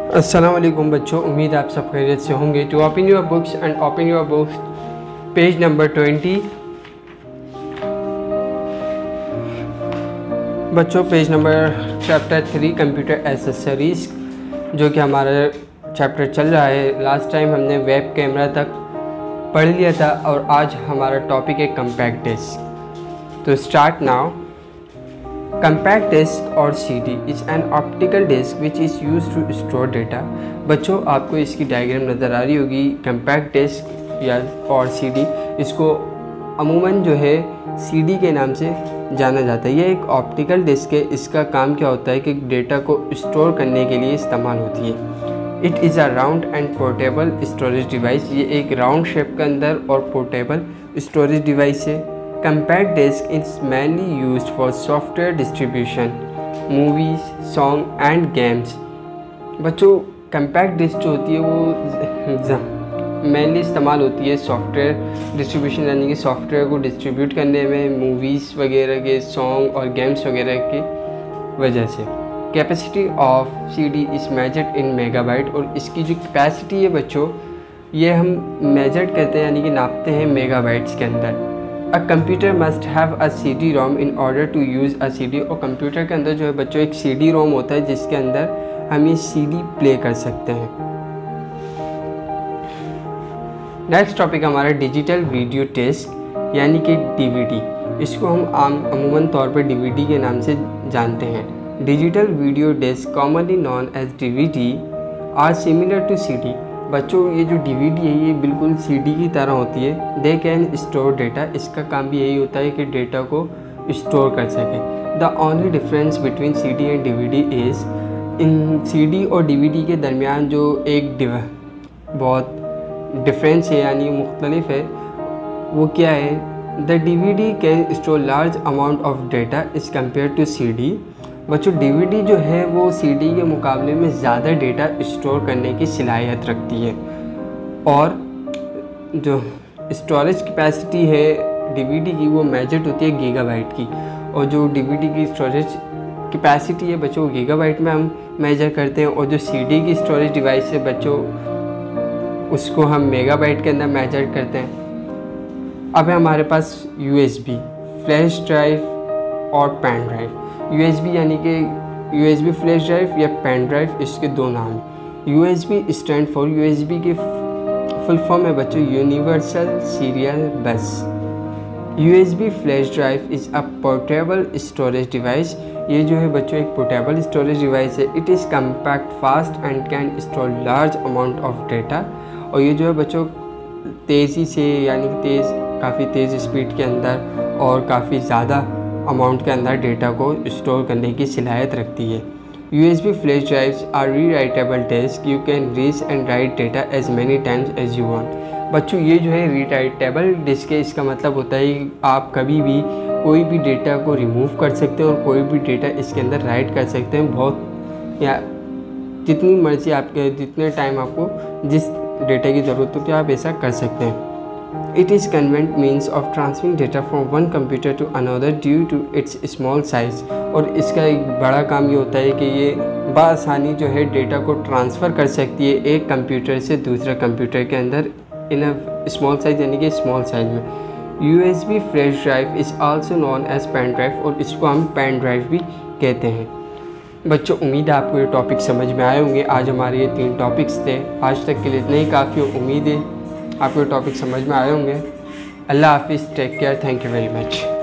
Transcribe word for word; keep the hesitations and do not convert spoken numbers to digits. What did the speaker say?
अस्सलाम वालेकुम बच्चों, उम्मीद आप सब खैरियत से होंगे। To open your books and open your books page number twenty. बच्चों page number chapter three computer accessories, जो कि हमारा चैप्टर चल रहा है। लास्ट टाइम हमने वेब कैमरा तक पढ़ लिया था और आज हमारा टॉपिक है कम्पैक्ट डिस्क। तो start now. Compact disk or C D is an optical disk which is used to store data। बच्चों आपको इसकी डायग्राम नज़र आ रही होगी। Compact disk या और C D, इसको अमूमन जो है C D के नाम से जाना जाता है। ये एक ऑप्टिकल डिस्क है। इसका काम क्या होता है कि डेटा को स्टोर करने के लिए इस्तेमाल होती है। It is a round and portable storage device. ये एक राउंड शेप के अंदर और पोर्टेबल स्टोरेज डिवाइस है। Compact disk is mainly used for software distribution, movies, song and games। बच्चों compact disk जो होती है वो मेनली इस्तेमाल होती है सॉफ्टवेयर डिस्ट्रीब्यूशन, यानी कि सॉफ्टवेयर को डिस्ट्रीब्यूट करने में, मूवीज़ वगैरह के, सॉन्ग और गेम्स वगैरह की वजह से। Capacity of C D is measured in megabyte. और इसकी जो कैपेसिटी है बच्चों, ये हम मेजर्ड करते हैं, यानी कि नापते हैं मेगाबाइट्स के अंदर। A computer must have a C D ROM in order to use a C D. और कंप्यूटर के अंदर जो है बच्चों एक सी डी रोम होता है जिसके अंदर हम ये सी डी प्ले कर सकते हैं। नेक्स्ट टॉपिक हमारा डिजिटल वीडियो डिस्क यानी कि डी वी डी। इसको हम आम अमूमन तौर पर डी वी डी के नाम से जानते हैं। Digital video disc commonly known as D V D are similar to C D. बच्चों ये जो डी वी डी है ये बिल्कुल सी डी की तरह होती है। They can store data. इसका काम भी यही होता है कि डेटा को स्टोर कर सके। The only difference between C D and D V D is, in C D और डी वी डी के दरमियान जो एक बहुत डिफरेंस है यानी मुख्तलिफ है, वो क्या है? The D V D can store large amount of data is compare to C D. बच्चों डी वी डी जो है वो सी डी के मुकाबले में ज़्यादा डेटा स्टोर करने की सलाहियत रखती है। और जो स्टोरेज कैपेसिटी है डी वी डी की वो मेजर्ड होती है गीगाबाइट की। और जो डी वी डी की स्टोरेज कैपेसिटी है बच्चों गीगाबाइट में हम मेजर करते हैं। और जो सी डी की स्टोरेज डिवाइस है बच्चों उसको हम मेगाबाइट के अंदर मेजर करते हैं। अब है हमारे पास U S B, flash drive और pen drive. U S B यानी कि U S B flash drive या पेन ड्राइव, इसके दो नाम हैं। U S B stand for, U S B की फुल फॉर्म है बच्चों universal serial bus. U S B flash drive is a portable storage device. ये जो है बच्चों एक पोर्टेबल स्टोरेज डिवाइस है। It is compact, fast and can store large amount of data. और ये जो है बच्चों तेज़ी से यानी कि तेज़ काफ़ी तेज़ स्पीड के अंदर और काफ़ी ज़्यादा अमाउंट के अंदर डेटा को स्टोर करने की सलाहियत रखती है। U S B flash drives are rewritable disc. You can read and write data as many times as you want. बच्चों ये जो है रीराइटेबल डिस्क है, इसका मतलब होता है कि आप कभी भी कोई भी डेटा को रिमूव कर सकते हैं और कोई भी डेटा इसके अंदर राइट कर सकते हैं। बहुत या जितनी मर्जी आपके जितने टाइम आपको जिस डेटा की ज़रूरत हो तो आप ऐसा कर सकते हैं। It is convenient means of transferring data from one computer to another due to its small size। और इसका एक बड़ा काम ये होता है कि ये बआसानी जो है डेटा को ट्रांसफ़र कर सकती है एक कंप्यूटर से दूसरे कंप्यूटर के अंदर इन अ स्मॉल साइज़ यानी कि स्मॉल साइज़ में। U S B flash drive is also known as pen drive, और इसको हम पेन ड्राइव भी कहते हैं। बच्चों उम्मीद है आपको ये टॉपिक समझ में आए होंगे। आज हमारे ये तीन टॉपिक्स थे। आज तक के लिए इतना ही काफ़ी। उम्मीद है आपको टॉपिक समझ में आए होंगे। अल्लाह हाफिज़, take care, thank you very much.